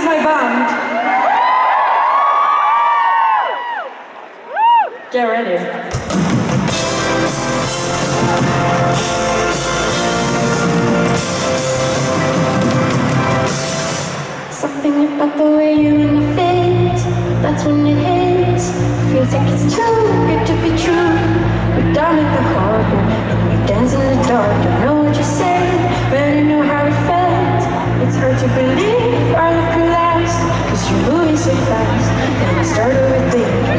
is my band. Get ready. Something about the way you're in the face, that's when it hits. Feels like it's too good to be true. We're down at the harbor and we dance in the dark. Don't know what you said, but I know how it felt. It's hard to believe our love could last, 'cause you're moving so fast. And I start overthinking.